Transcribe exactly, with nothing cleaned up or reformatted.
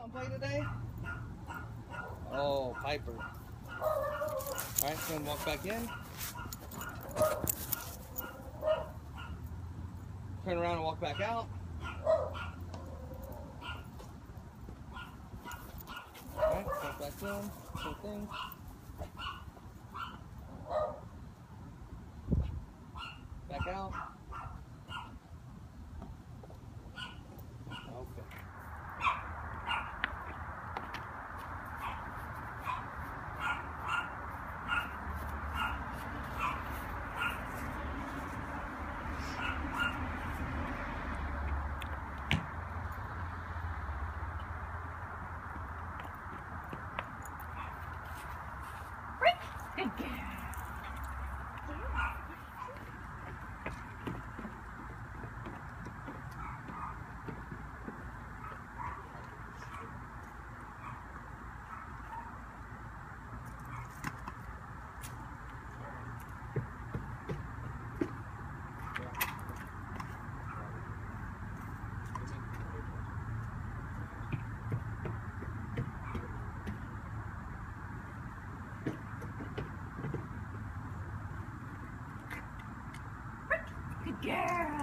mom play today? Oh, Piper. Alright, so I'm gonna walk back in. Turn around and walk back out. Alright, walk back in. Same thing. Back out. Okay. Good girl. Good girl.